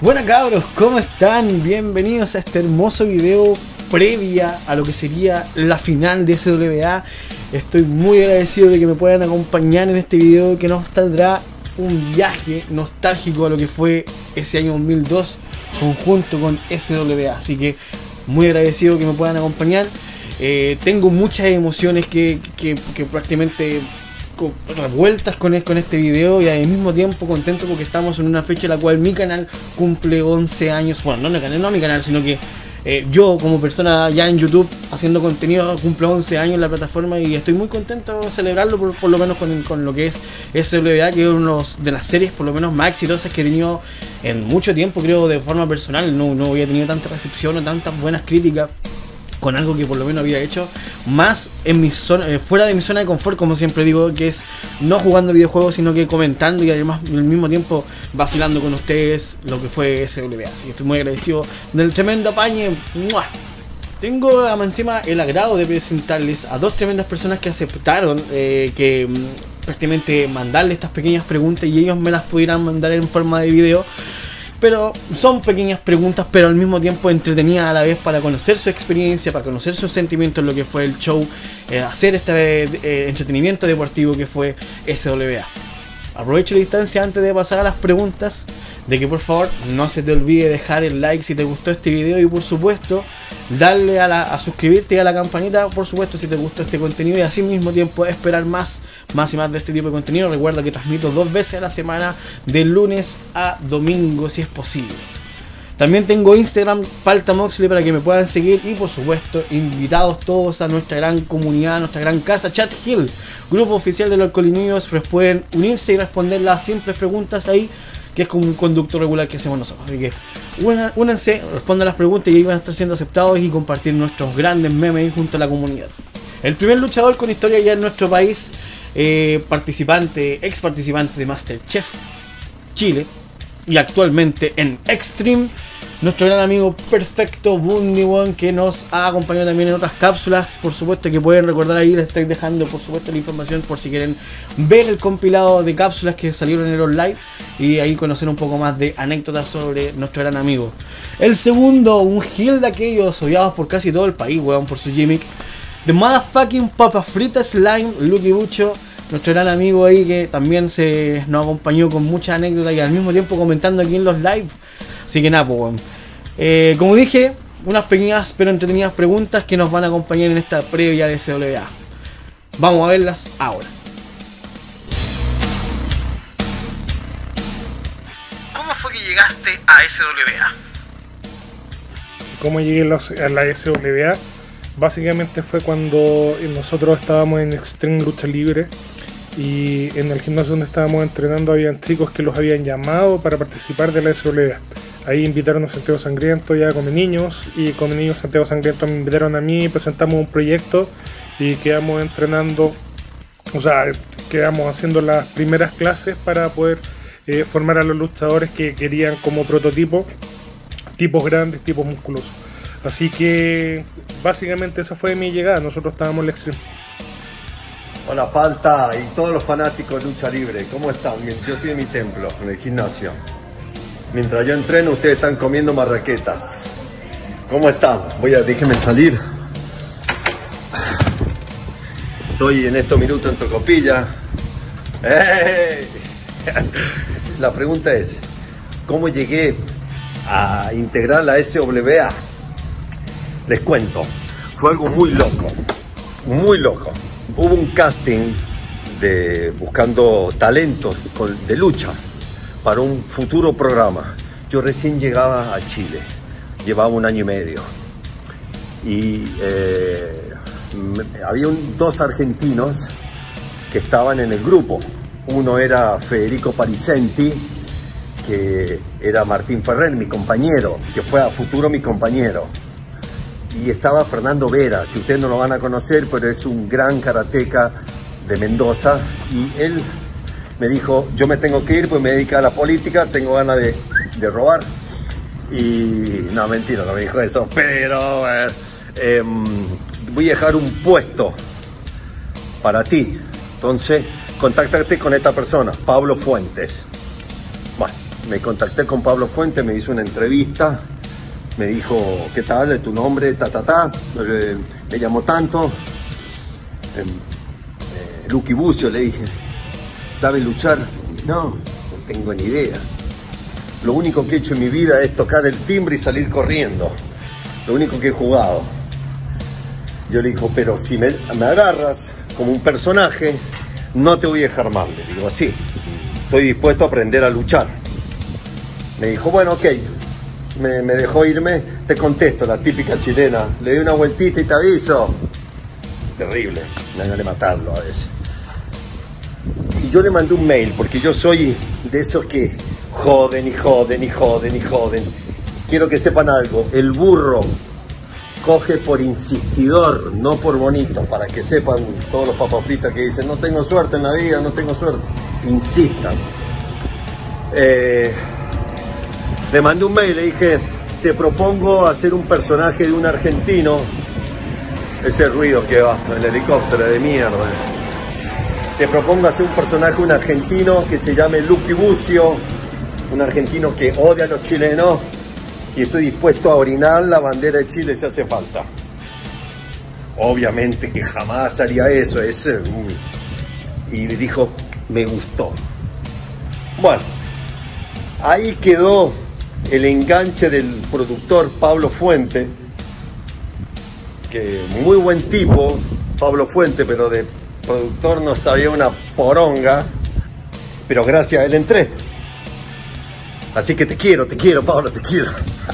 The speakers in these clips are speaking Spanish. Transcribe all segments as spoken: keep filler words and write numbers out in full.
Buenas cabros, ¿cómo están? Bienvenidos a este hermoso video previa a lo que sería la final de S W A. Estoy muy agradecido de que me puedan acompañar en este video que nos tendrá un viaje nostálgico a lo que fue ese año dos mil dos conjunto con S W A. Así que muy agradecido que me puedan acompañar. Eh, tengo muchas emociones que, que, que prácticamente revueltas con, con este video, y al mismo tiempo contento porque estamos en una fecha en la cual mi canal cumple once años. Bueno, no mi canal, no mi canal, sino que eh, yo como persona ya en YouTube haciendo contenido cumple once años en la plataforma, y estoy muy contento de celebrarlo por, por lo menos con, con lo que es S W A, que es una de las series por lo menos más exitosas que he tenido en mucho tiempo, creo, de forma personal. No, no había tenido tanta recepción o tantas buenas críticas con algo que por lo menos había hecho más en mi zona, eh, fuera de mi zona de confort, como siempre digo, que es no jugando videojuegos, sino que comentando y además al mismo tiempo vacilando con ustedes lo que fue S W A. Así que estoy muy agradecido del tremendo apañe. ¡Mua! Tengo encima el agrado de presentarles a dos tremendas personas que aceptaron eh, que mm, prácticamente mandarle estas pequeñas preguntas y ellos me las pudieran mandar en forma de video. Pero son pequeñas preguntas, pero al mismo tiempo entretenidas a la vez, para conocer su experiencia, para conocer sus sentimientos en lo que fue el show, eh, hacer este eh, entretenimiento deportivo que fue S W A. Aprovecho la instancia antes de pasar a las preguntas, de que por favor no se te olvide dejar el like si te gustó este video, y por supuesto darle a, la, a suscribirte y a la campanita, por supuesto, si te gustó este contenido, y así mismo tiempo esperar más, más y más de este tipo de contenido. Recuerda que transmito dos veces a la semana, de lunes a domingo si es posible. También tengo Instagram, Paltamoxley, para que me puedan seguir, y por supuesto invitados todos a nuestra gran comunidad, a nuestra gran casa Chat Hill, grupo oficial de los Alcoholinews. Pues pueden unirse y responder las simples preguntas ahí, que es como un conducto regular que hacemos nosotros. Así que únanse, respondan las preguntas y ahí van a estar siendo aceptados, y compartir nuestros grandes memes junto a la comunidad. El primer luchador con historia ya en nuestro país, eh, participante, ex participante de MasterChef Chile y actualmente en Extreme, nuestro gran amigo Perfecto Bundy One, que nos ha acompañado también en otras cápsulas. Por supuesto que pueden recordar, ahí les estoy dejando por supuesto la información por si quieren ver el compilado de cápsulas que salieron en el online, y ahí conocer un poco más de anécdotas sobre nuestro gran amigo. El segundo, un heel de aquellos odiados por casi todo el país, weón, por su gimmick, The Motherfucking Papa Frita Slime, Lucky Bucho, nuestro gran amigo ahí, que también se nos acompañó con muchas anécdotas y al mismo tiempo comentando aquí en los live. Así que nada, pues, eh, como dije, unas pequeñas pero entretenidas preguntas que nos van a acompañar en esta previa de S W A. Vamos a verlas ahora. ¿Cómo fue que llegaste a S W A? ¿Cómo llegué a la S W A? Básicamente fue cuando nosotros estábamos en Extreme Lucha Libre, y en el gimnasio donde estábamos entrenando habían chicos que los habían llamado para participar de la S W A. Ahí invitaron a Santiago Sangriento ya como niños, y como niños Santiago Sangriento me invitaron a mí, presentamos un proyecto y quedamos entrenando, o sea, quedamos haciendo las primeras clases para poder eh, formar a los luchadores que querían como prototipo, tipos grandes, tipos musculosos. Así que básicamente esa fue mi llegada. Nosotros estábamos en la Extreme. Hola Palta y todos los fanáticos de lucha libre, ¿cómo están? Yo estoy en mi templo, en el gimnasio. Mientras yo entreno, ustedes están comiendo marraquetas. ¿Cómo están? Voy a, déjenme salir. Estoy en estos minutos en Tocopilla. ¡Hey! La pregunta es, ¿cómo llegué a integrar la S W A? Les cuento, fue algo muy loco, muy loco. Hubo un casting de buscando talentos de lucha para un futuro programa. Yo recién llegaba a Chile, llevaba un año y medio, y eh, había un, dos argentinos que estaban en el grupo. Uno era Federico Parisenti, que era Martín Ferrer, mi compañero, que fue a futuro mi compañero. Y estaba Fernando Vera, que ustedes no lo van a conocer, pero es un gran karateca de Mendoza. Y él me dijo, yo me tengo que ir, pues me dedico a la política, tengo ganas de, de robar. Y no, mentira, no me dijo eso, pero eh, eh, voy a dejar un puesto para ti. Entonces, contáctate con esta persona, Pablo Fuentes. Bueno, me contacté con Pablo Fuente, me hizo una entrevista, me dijo, ¿qué tal? ¿De tu nombre? Ta, ta, ta. Eh, me llamó tanto. Eh, eh, Lucky Bucio, le dije, ¿sabes luchar? No, no tengo ni idea. Lo único que he hecho en mi vida es tocar el timbre y salir corriendo. Lo único que he jugado. Yo le digo, pero si me, me agarras como un personaje, no te voy a dejar mal. Le digo, así, estoy dispuesto a aprender a luchar. Me dijo, bueno, ok. Me, me dejó irme, te contesto, la típica chilena. Le doy una vueltita y te aviso. Terrible, me gané de matarlo a veces. Y yo le mandé un mail, porque yo soy de esos que joden y joden y joden y joden. Quiero que sepan algo, el burro coge por insistidor, no por bonito, para que sepan todos los papas fritas que dicen, no tengo suerte en la vida, no tengo suerte. Insistan. Eh, le mandé un mail, le dije, te propongo hacer un personaje de un argentino. Ese ruido que va, el helicóptero de mierda. Te propongo hacer un personaje, un argentino que se llame Lucky Bucio, un argentino que odia a los chilenos, y estoy dispuesto a orinar la bandera de Chile si hace falta. Obviamente que jamás haría eso, es, y dijo, me gustó. Bueno, ahí quedó el enganche del productor Pablo Fuente, que muy buen tipo, Pablo Fuente, pero de productor no sabía una poronga, pero gracias a él entré. Así que te quiero, te quiero, Pablo, te quiero.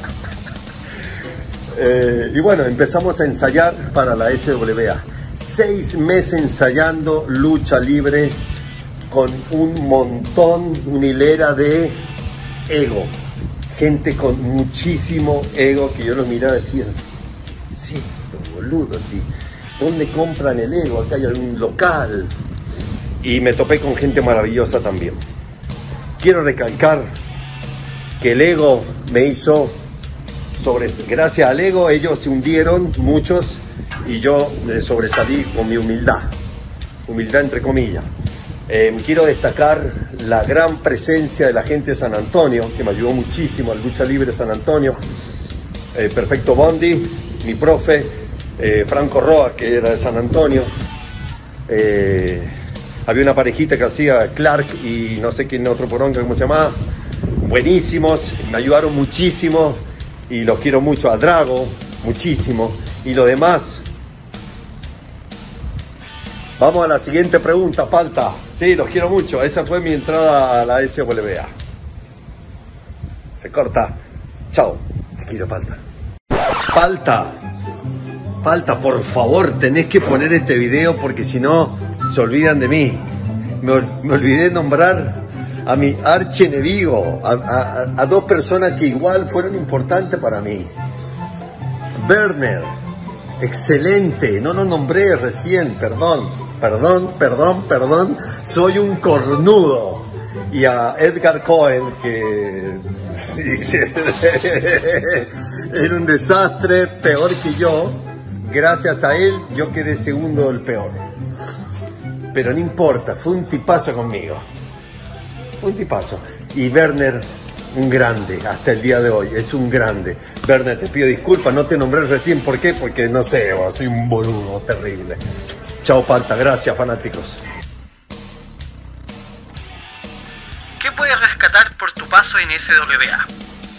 eh, y bueno, empezamos a ensayar para la S W A. Seis meses ensayando lucha libre con un montón, una hilera de ego. Gente con muchísimo ego que yo los miraba y decía, sí, boludo, sí. ¿Dónde compran el ego? Acá hay algún local. Y me topé con gente maravillosa también. Quiero recalcar que el ego me hizo sobre, gracias al ego ellos se hundieron muchos y yo sobresalí con mi humildad, humildad entre comillas. Eh, quiero destacar la gran presencia de la gente de San Antonio, que me ayudó muchísimo al Lucha Libre San Antonio. Eh, Perfecto Bondi, mi profe, eh, Franco Roa, que era de San Antonio. Eh, había una parejita que hacía Clark y no sé quién otro poronga, ¿cómo se llamaba? Buenísimos, me ayudaron muchísimo y los quiero mucho, a Drago, muchísimo, y lo demás. Vamos a la siguiente pregunta, Palta. Sí, los quiero mucho, esa fue mi entrada a la S W A. Se corta. Chao, te quiero, Palta. Palta, Palta, por favor, tenés que poner este video porque si no, se olvidan de mí. Me, me olvidé nombrar a mi archienemigo, a, a, a dos personas que igual fueron importantes para mí. Werner, excelente, no lo nombré recién, perdón, perdón, perdón, perdón, soy un cornudo. Y a Edgar Cohen, que era un desastre, peor que yo. Gracias a él, yo quedé segundo del peor. Pero no importa, fue un tipazo conmigo. Un tipazo. Y Werner, un grande, hasta el día de hoy, es un grande. Werner, te pido disculpas, no te nombré recién, ¿por qué? Porque no sé, soy un boludo terrible. Chao, Palta, gracias, fanáticos. ¿Qué puedes rescatar por tu paso en S W A?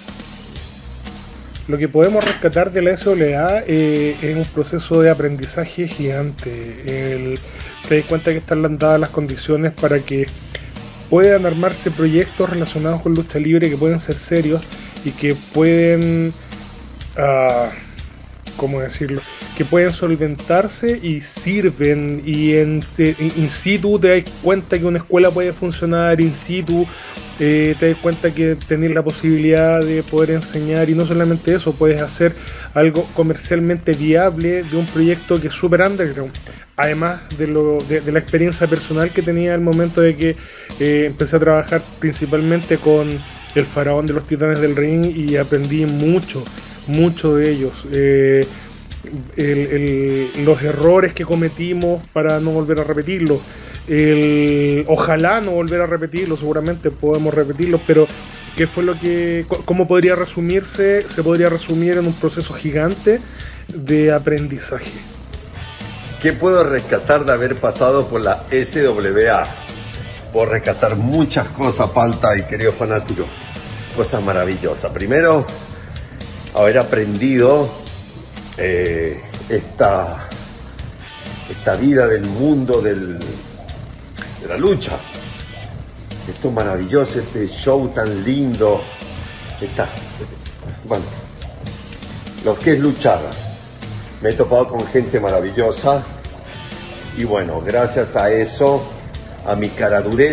Lo que podemos rescatar de la S W A eh, es un proceso de aprendizaje gigante. El, te das cuenta que están dadas las condiciones para que puedan armarse proyectos relacionados con lucha libre que pueden ser serios y que pueden, uh, ¿cómo decirlo? Que pueden solventarse y sirven, y en, en in situ te das cuenta que una escuela puede funcionar in situ, eh, te das cuenta que tenés la posibilidad de poder enseñar, y no solamente eso, puedes hacer algo comercialmente viable de un proyecto que es super underground. Además de, lo, de, de la experiencia personal que tenía al momento de que eh, empecé a trabajar principalmente con el faraón de los Titanes del Ring, y aprendí mucho, mucho de ellos. Eh, el, el, los errores que cometimos para no volver a repetirlos. El, ojalá no volver a repetirlo, seguramente podemos repetirlo, pero ¿Qué fue lo que, cómo podría resumirse? Se podría resumir en un proceso gigante de aprendizaje. ¿Qué puedo rescatar de haber pasado por la S W A? Puedo rescatar muchas cosas, Palta y querido fanático. Cosas maravillosas. Primero, haber aprendido eh, esta, esta vida del mundo del, de la lucha. Esto maravilloso, este show tan lindo. Esta, bueno, lo que es luchar. Me he topado con gente maravillosa y bueno, gracias a eso, a mi caradurez,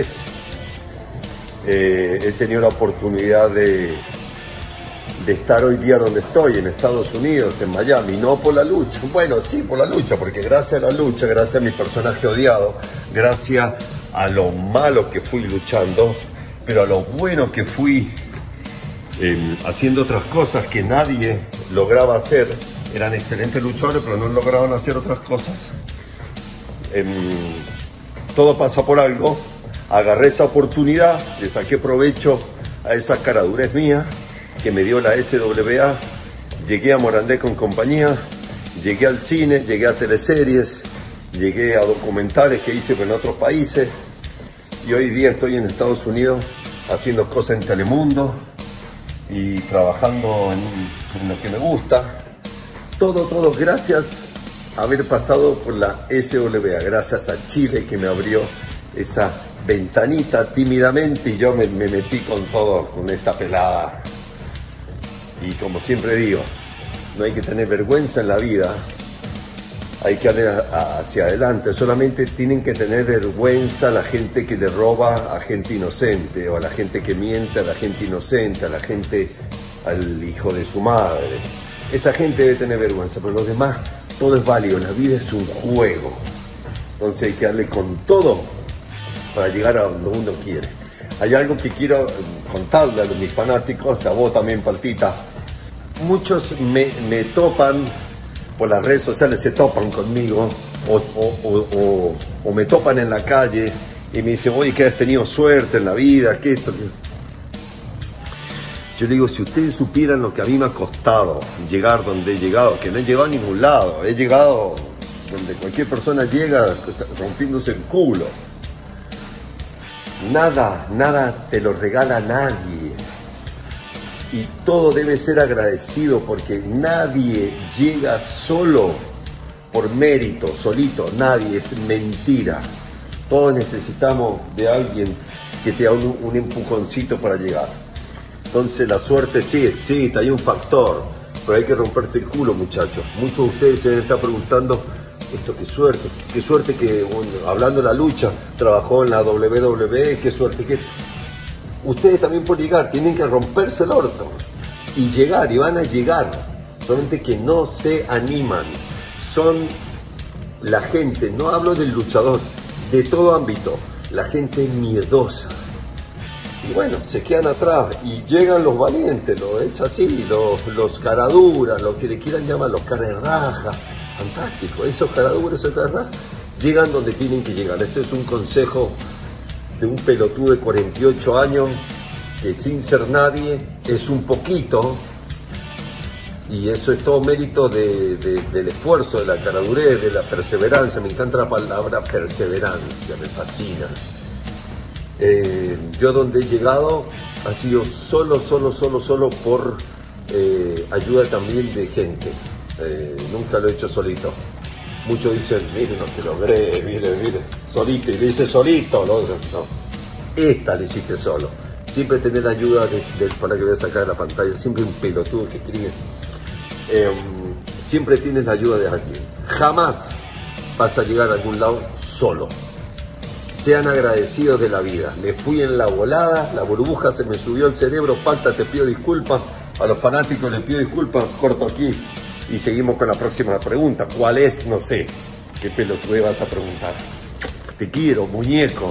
eh, he tenido la oportunidad de, de estar hoy día donde estoy, en Estados Unidos, en Miami, no por la lucha, bueno, sí por la lucha, porque gracias a la lucha, gracias a mi personaje odiado, gracias a lo malo que fui luchando, pero a lo bueno que fui eh, haciendo otras cosas que nadie lograba hacer. Eran excelentes luchadores, pero no lograban hacer otras cosas. Eh, todo pasa por algo. Agarré esa oportunidad, le saqué provecho a esa caradurez mía que me dio la S W A. Llegué a Morandé con compañía, llegué al cine, llegué a teleseries, llegué a documentales que hice en otros países y hoy día estoy en Estados Unidos haciendo cosas en Telemundo y trabajando en, en lo que me gusta. Todo, todo gracias a haber pasado por la S W A, gracias a Chile que me abrió esa ventanita tímidamente y yo me, me metí con todo, con esta pelada. Y como siempre digo, no hay que tener vergüenza en la vida, hay que ir hacia adelante, solamente tienen que tener vergüenza a la gente que le roba a gente inocente, o a la gente que miente a la gente inocente, a la gente, al hijo de su madre. Esa gente debe tener vergüenza, pero los demás, todo es válido, la vida es un juego. Entonces hay que darle con todo para llegar a donde uno quiere. Hay algo que quiero contarle a mis fanáticos, a vos también, Paltita. Muchos me, me topan por las redes sociales, se topan conmigo, o, o, o, o, o me topan en la calle y me dicen, oye, que has tenido suerte en la vida, que esto, que... Yo le digo, si ustedes supieran lo que a mí me ha costado llegar donde he llegado, que no he llegado a ningún lado, he llegado donde cualquier persona llega rompiéndose el culo. Nada, nada te lo regala nadie. Y todo debe ser agradecido porque nadie llega solo por mérito, solito, nadie, es mentira. Todos necesitamos de alguien que te dé un, un empujoncito para llegar. Entonces la suerte sí existe, hay un factor, pero hay que romperse el culo, muchachos. Muchos de ustedes se están preguntando, esto qué suerte, qué suerte que, bueno, hablando de la lucha, trabajó en la W W E, qué suerte que... Ustedes también por llegar tienen que romperse el orto y llegar, y van a llegar, solamente que no se animan. Son la gente, no hablo del luchador, de todo ámbito, la gente miedosa. Y bueno, se quedan atrás y llegan los valientes, ¿no? Es así, los, los caraduras, los que le quieran llamar los carerrajas, fantástico, esos caraduras, esos carerrajas, llegan donde tienen que llegar. Esto es un consejo de un pelotudo de cuarenta y ocho años que sin ser nadie es un poquito, y eso es todo mérito de, de, del esfuerzo, de la caradurez, de la perseverancia. Me encanta la palabra perseverancia, me fascina. Eh, yo donde he llegado ha sido solo, solo, solo, solo por eh, ayuda también de gente. Eh, nunca lo he hecho solito. Muchos dicen, mire, no te logré, mire, mire, solito, y le dice solito, ¿no? No, esta le hiciste solo. Siempre tener la ayuda de, de, para que voy a sacar de la pantalla, siempre un pelotudo que escribe. Eh, siempre tienes la ayuda de alguien. Jamás vas a llegar a algún lado solo. Sean agradecidos de la vida. Me fui en la volada, la burbuja se me subió al cerebro. Palta, te pido disculpas. A los fanáticos les pido disculpas. Corto aquí y seguimos con la próxima pregunta. ¿Cuál es? No sé. ¿Qué pelotude vas a preguntar? Te quiero, muñeco.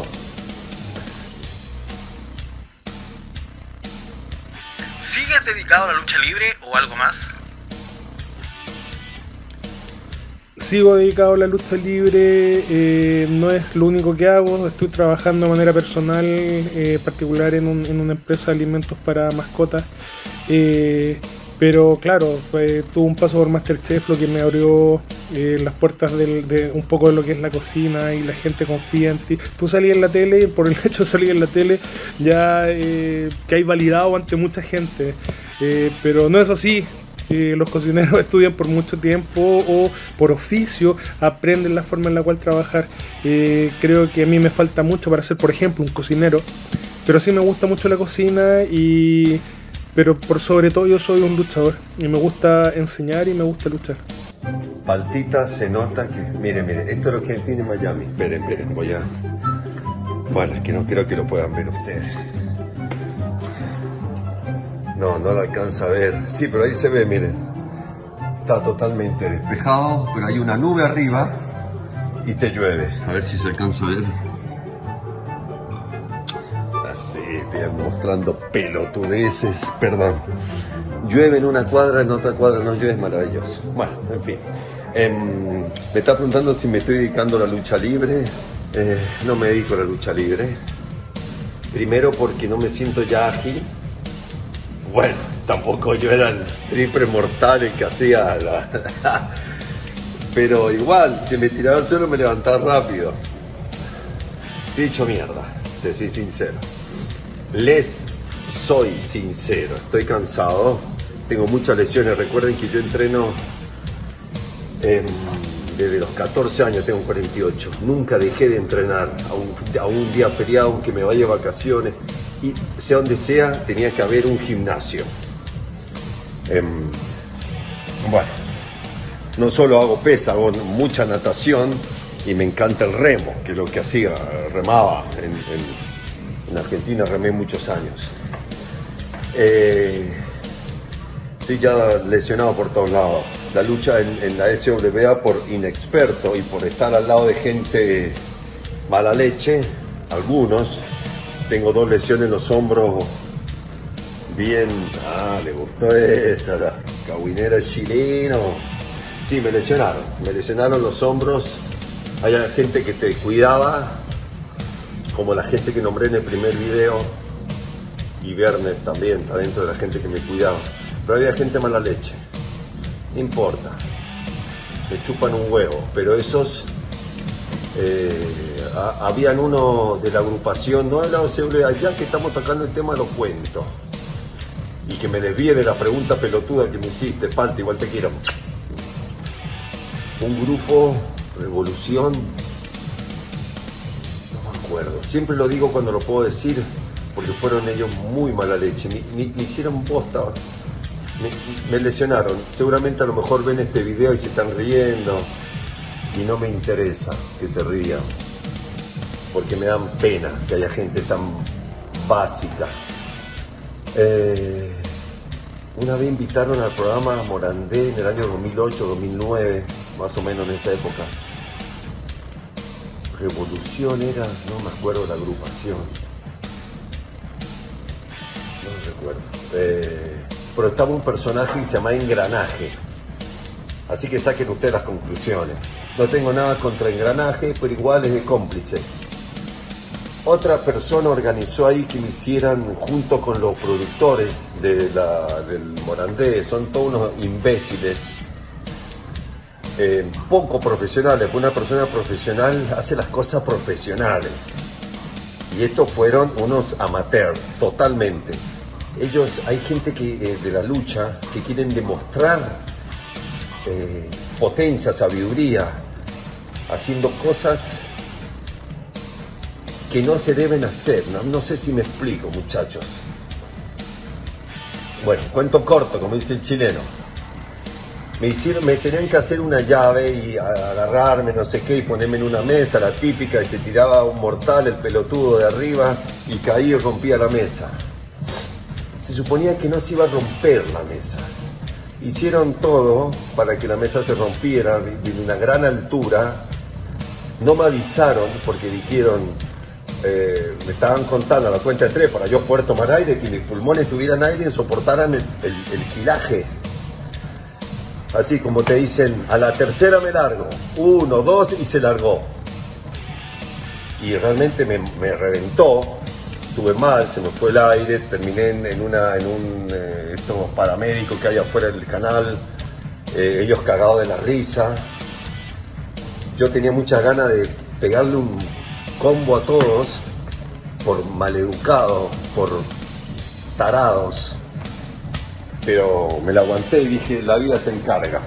¿Sigues dedicado a la lucha libre o algo más? sigo dedicado a la lucha libre, eh, no es lo único que hago, estoy trabajando de manera personal, eh, particular en, un, en una empresa de alimentos para mascotas, eh, pero claro, pues, tuve un paso por MasterChef, lo que me abrió eh, las puertas del, de un poco de lo que es la cocina, y la gente confía en ti. Tú salís en la tele y por el hecho de salir en la tele ya eh, que hay validado ante mucha gente, eh, pero no es así. Eh, los cocineros estudian por mucho tiempo o por oficio, aprenden la forma en la cual trabajar. Eh, creo que a mí me falta mucho para ser, por ejemplo, un cocinero, pero sí me gusta mucho la cocina, y pero por sobre todo yo soy un luchador y me gusta enseñar y me gusta luchar. Paltita se nota que... Miren, miren, esto es lo que él tiene en Miami. Esperen, esperen, voy a... Bueno, es que no creo que lo puedan ver ustedes. No, no lo alcanza a ver. Sí, pero ahí se ve, miren. Está totalmente despejado, pero hay una nube arriba y te llueve. A ver si se alcanza a ver. Así, estoy mostrando pelotudeces. Perdón. Llueve en una cuadra, en otra cuadra no llueve, es maravilloso. Bueno, en fin. Eh, me está preguntando si me estoy dedicando a la lucha libre. Eh, no me dedico a la lucha libre. Primero porque no me siento ya ágil. Bueno, tampoco yo era el triple mortal el que hacía la... Pero igual, si me tiraba al suelo me levantaba rápido. Dicho mierda, te soy sincero. Les soy sincero, estoy cansado, tengo muchas lesiones. Recuerden que yo entreno eh, desde los catorce años, tengo cuarenta y ocho. Nunca dejé de entrenar a un, a un día feriado, aunque me vaya de vacaciones. Y sea donde sea, tenía que haber un gimnasio. Eh, bueno, no solo hago pesa, hago mucha natación y me encanta el remo, que es lo que hacía, remaba. En, en, en Argentina remé muchos años. Eh, estoy ya lesionado por todos lados. La lucha en, en la S W A por inexperto y por estar al lado de gente mala leche, algunos. Tengo dos lesiones en los hombros bien... Ah, le gustó esa, la cahuinera chileno. Sí, me lesionaron, me lesionaron los hombros. Hay gente que te cuidaba, como la gente que nombré en el primer video, y Werner también está dentro de la gente que me cuidaba. Pero había gente mala leche, no importa, me chupan un huevo, pero esos... Eh, a, habían uno de la agrupación, no de la O C W, ya que estamos tocando el tema lo cuento, y que me desvíe de la pregunta pelotuda que me hiciste, Palta, igual te quiero. Un grupo, Revolución, no me acuerdo, siempre lo digo cuando lo puedo decir, porque fueron ellos muy mala leche, me, me, me hicieron bosta, me, me lesionaron. Seguramente a lo mejor ven este video y se están riendo, y no me interesa que se rían, porque me dan pena que haya gente tan básica. Eh, una vez invitaron al programa Morandé en el año dos mil ocho, dos mil nueve, más o menos en esa época. Revolución era, no me acuerdo la agrupación, no recuerdo. Eh, pero estaba un personaje que se llama Engranaje. Así que saquen ustedes las conclusiones. No tengo nada contra Engranaje, pero igual es de cómplice. Otra persona organizó ahí que me hicieran junto con los productores de la, del Morandé. Son todos unos imbéciles, eh, poco profesionales. Una persona profesional hace las cosas profesionales. Y estos fueron unos amateurs, totalmente. Ellos, hay gente que eh, de la lucha que quieren demostrar eh, potencia, sabiduría, haciendo cosas que no se deben hacer. No, no sé si me explico, muchachos. Bueno, cuento corto, como dice el chileno. Me hicieron, me tenían que hacer una llave y agarrarme, no sé qué, y ponerme en una mesa, la típica, y se tiraba un mortal, el pelotudo de arriba, y caía y rompía la mesa. Se suponía que no se iba a romper la mesa. Hicieron todo para que la mesa se rompiera de, de una gran altura. No me avisaron porque dijeron, eh, me estaban contando a la cuenta de tres para yo poder tomar aire, que mis pulmones tuvieran aire y soportaran el, el, el quilaje. Así como te dicen, a la tercera me largo, uno, dos y se largó. Y realmente me, me reventó, estuve mal, se me fue el aire, terminé en, en, una, en un, eh, estos paramédicos que hay afuera del canal, eh, ellos cagados de la risa. Yo tenía muchas ganas de pegarle un combo a todos, por maleducados, por tarados. Pero me la aguanté y dije, la vida se encarga.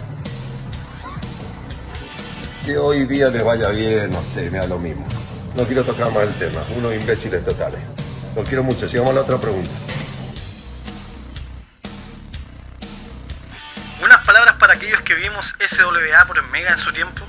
Que hoy día les vaya bien, no sé, me da lo mismo. No quiero tocar más el tema, unos imbéciles totales. Los quiero mucho, sigamos a la otra pregunta. Unas palabras para aquellos que vimos S W A por el Mega en su tiempo.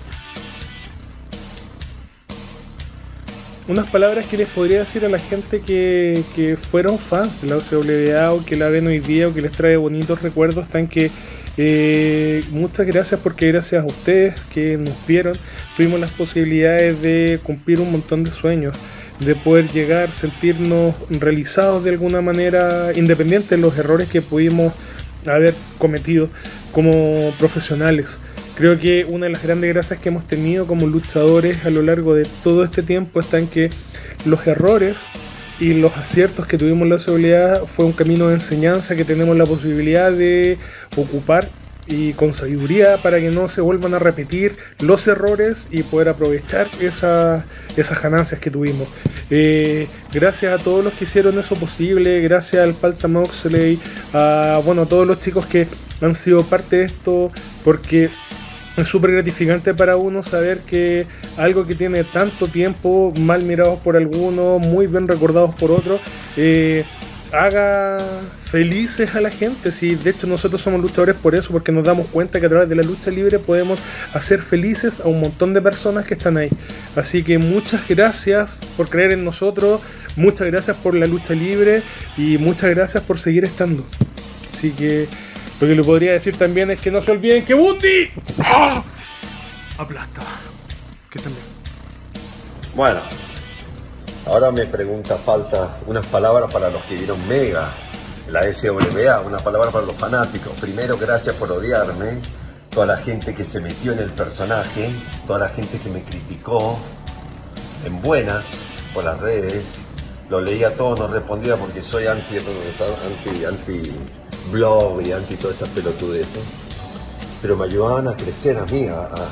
Unas palabras que les podría decir a la gente que, que fueron fans de la S W A o que la ven hoy día o que les trae bonitos recuerdos, están que eh, muchas gracias, porque gracias a ustedes que nos vieron tuvimos las posibilidades de cumplir un montón de sueños, de poder llegar, sentirnos realizados de alguna manera, independiente de los errores que pudimos haber cometido como profesionales. Creo que una de las grandes gracias que hemos tenido como luchadores a lo largo de todo este tiempo está en que los errores y los aciertos que tuvimos en la S W A fue un camino de enseñanza que tenemos la posibilidad de ocupar y con sabiduría para que no se vuelvan a repetir los errores y poder aprovechar esa, esas ganancias que tuvimos. Eh, gracias a todos los que hicieron eso posible, gracias al Palta Moxley, a, bueno, a todos los chicos que han sido parte de esto, porque es súper gratificante para uno saber que algo que tiene tanto tiempo, mal mirados por algunos, muy bien recordados por otros, eh, haga felices a la gente. Sí, de hecho nosotros somos luchadores por eso, porque nos damos cuenta que a través de la lucha libre podemos hacer felices a un montón de personas que están ahí. Así que muchas gracias por creer en nosotros, muchas gracias por la lucha libre y muchas gracias por seguir estando. Así que lo que le podría decir también es que no se olviden que Bundy ¡ah! aplasta. Que estén bien. Bueno, ahora me pregunta, falta unas palabras para los que vieron Mega, la S W A, una palabra para los fanáticos. Primero, gracias por odiarme, toda la gente que se metió en el personaje, toda la gente que me criticó en buenas por las redes. Lo leía todo, no respondía porque soy anti, anti, anti blog y anti todas esas pelotudeces, pero me ayudaban a crecer a mí, a, a...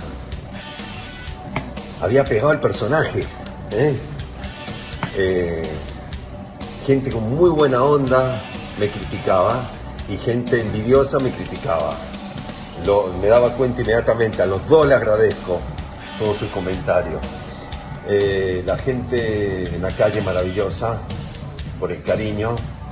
había pegado el personaje, ¿eh? Eh, gente con muy buena onda me criticaba y gente envidiosa me criticaba. Lo, me daba cuenta inmediatamente, a los dos le agradezco todos sus comentarios. Eh, la gente en la calle maravillosa por el cariño.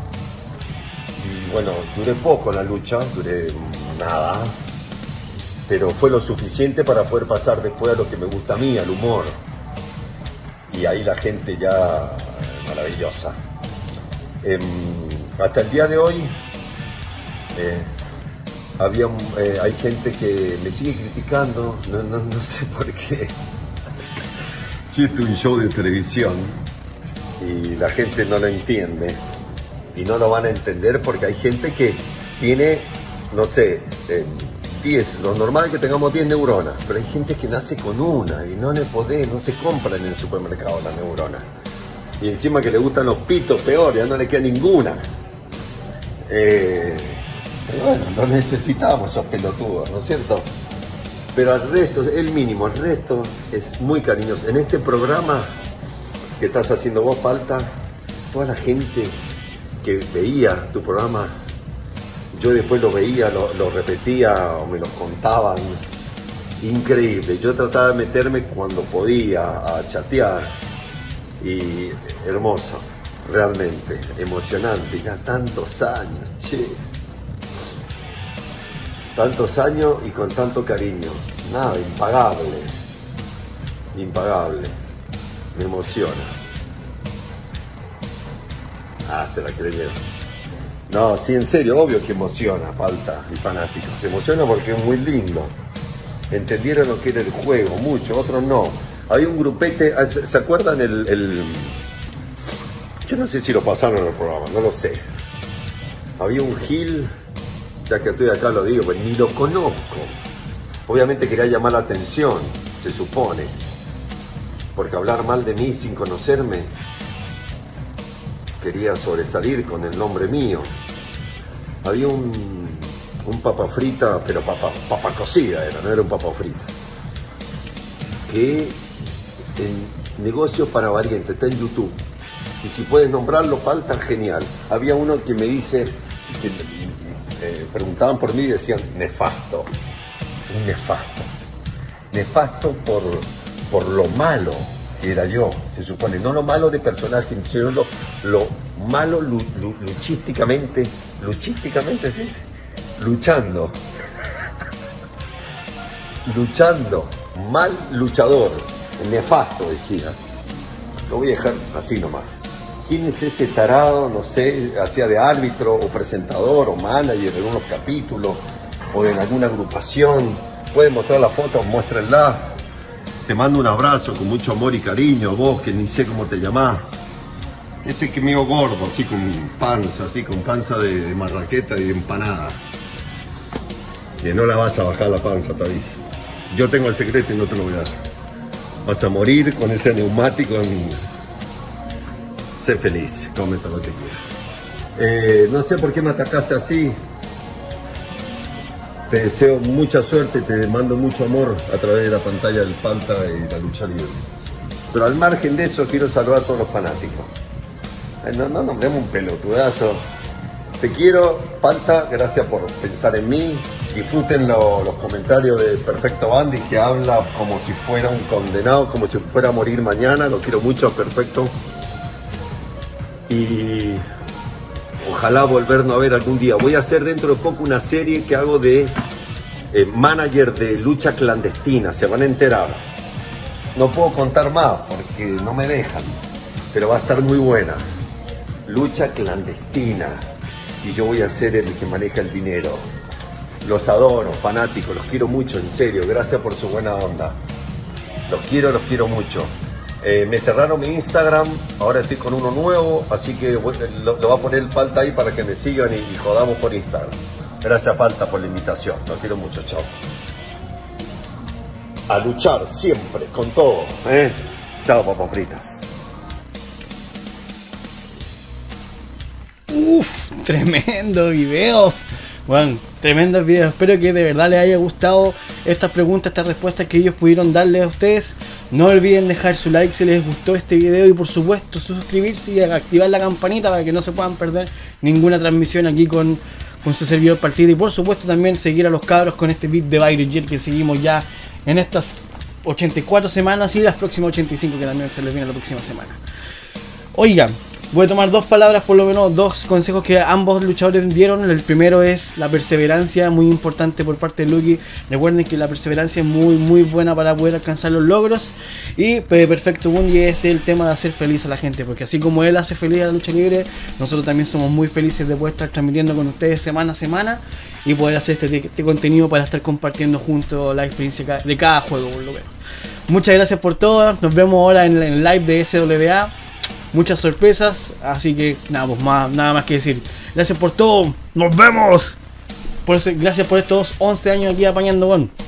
Y bueno, duré poco en la lucha, duré nada, pero fue lo suficiente para poder pasar después a lo que me gusta a mí, al humor. Y ahí la gente ya maravillosa. Eh, hasta el día de hoy eh, había, eh, hay gente que me sigue criticando, no, no, no sé por qué. Si esto es un show de televisión y la gente no lo entiende. Y no lo van a entender porque hay gente que tiene, no sé, eh, diez, lo normal es que tengamos diez neuronas, pero hay gente que nace con una y no le podés, no se compra en el supermercado la neurona. Y encima que le gustan los pitos, peor, ya no le queda ninguna. Eh, pero bueno, no necesitamos esos pelotudos, ¿no es cierto? Pero al resto, el mínimo, el resto es muy cariñoso. En este programa que estás haciendo vos, Palta, toda la gente que veía tu programa, yo después lo veía, lo, lo repetía o me lo contaban, increíble. Yo trataba de meterme cuando podía a chatear y hermoso, realmente emocionante. Ya tantos años, che, tantos años y con tanto cariño, nada, impagable, impagable, me emociona. Ah, se la creyeron. No, sí, en serio, obvio que emociona, Palta y fanáticos. Se emociona porque es muy lindo. Entendieron lo que era el juego, mucho, otros no. Hay un grupete, ¿se acuerdan el, el... Yo no sé si lo pasaron en el programa, no lo sé. Había un Gil ya que estoy acá lo digo, pues ni lo conozco. Obviamente quería llamar la atención, se supone, porque hablar mal de mí sin conocerme, quería sobresalir con el nombre mío. Había un, un papa frita, pero papa, papa cocida era, no era un papa frita, que en negocios para valientes, está en YouTube, y si puedes nombrarlo, falta genial. Había uno que me dice, que eh, preguntaban por mí y decían nefasto, un nefasto, nefasto por, por lo malo que era yo, se supone, no lo malo de personaje, sino lo, lo malo lu, lu, luchísticamente, luchísticamente ¿sí? luchando, luchando, mal luchador, nefasto decía. Lo voy a dejar así nomás. ¿Quién es ese tarado? No sé, hacía de árbitro o presentador o manager en unos capítulos o en alguna agrupación. Pueden mostrar la foto, muéstrenla. Te mando un abrazo con mucho amor y cariño, vos que ni sé cómo te llamás. Ese que medio gordo, así con panza, así con panza de, de marraqueta y de empanada. Que no la vas a bajar la panza, te aviso. Yo tengo el secreto y no te lo voy a dar. Vas a morir con ese neumático en... Sé feliz, come todo lo que quieras. Eh, no sé por qué me atacaste así. Te deseo mucha suerte, te mando mucho amor a través de la pantalla del Palta y la lucha libre. Pero al margen de eso, quiero saludar a todos los fanáticos. Eh, no, no nombremos un pelotudazo. Te quiero, Palta, gracias por pensar en mí. Disfruten lo, los comentarios de Perfecto Bandy, que habla como si fuera un condenado, como si fuera a morir mañana. Lo quiero mucho, Perfecto. Y ojalá volvernos a ver algún día. Voy a hacer dentro de poco una serie que hago de eh, manager de lucha clandestina. Se van a enterar. No puedo contar más porque no me dejan, pero va a estar muy buena. Lucha clandestina. Y yo voy a ser el que maneja el dinero. Los adoro, fanáticos, los quiero mucho, en serio. Gracias por su buena onda. Los quiero, los quiero mucho. Eh, me cerraron mi Instagram, ahora estoy con uno nuevo, así que lo, lo va a poner el Palta ahí para que me sigan y, y jodamos por Instagram. Gracias, Palta, por la invitación. Los quiero mucho, chao. A luchar siempre, con todo, ¿eh? Chao, papas fritas. Uf, tremendo videos. Bueno, tremendos videos. Espero que de verdad les haya gustado estas preguntas, estas respuestas que ellos pudieron darle a ustedes. No olviden dejar su like si les gustó este video y por supuesto suscribirse y activar la campanita para que no se puedan perder ninguna transmisión aquí con, con su servidor Partida. Y por supuesto también seguir a los cabros con este beat de Byron Jet que seguimos ya en estas ochenta y cuatro semanas y las próximas ochenta y cinco que también se les viene la próxima semana. Oigan, voy a tomar dos palabras, por lo menos dos consejos que ambos luchadores dieron. El primero es la perseverancia, muy importante por parte de Lucky. Recuerden que la perseverancia es muy muy buena para poder alcanzar los logros. Y Perfecto Bundy es el tema de hacer feliz a la gente, porque así como él hace feliz a la lucha libre, nosotros también somos muy felices de poder estar transmitiendo con ustedes semana a semana y poder hacer este, este contenido para estar compartiendo juntos la experiencia de cada juego, por lo menos. Muchas gracias por todo, nos vemos ahora en el live de S W A. Muchas sorpresas, así que nada, pues más, nada más que decir. Gracias por todo, nos vemos. Por eso, gracias por estos once años aquí apañando, bueno.